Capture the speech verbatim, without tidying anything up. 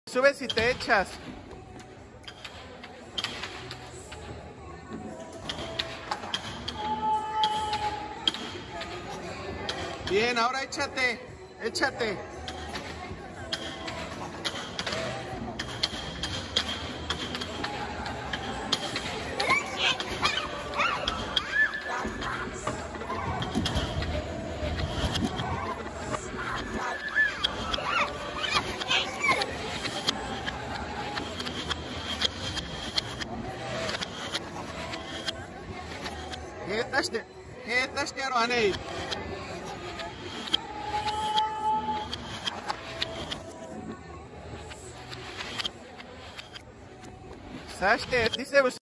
Subes y te echas. Bien, ahora échate, échate. Heetaste, heetaste Arvanei. Saste, dice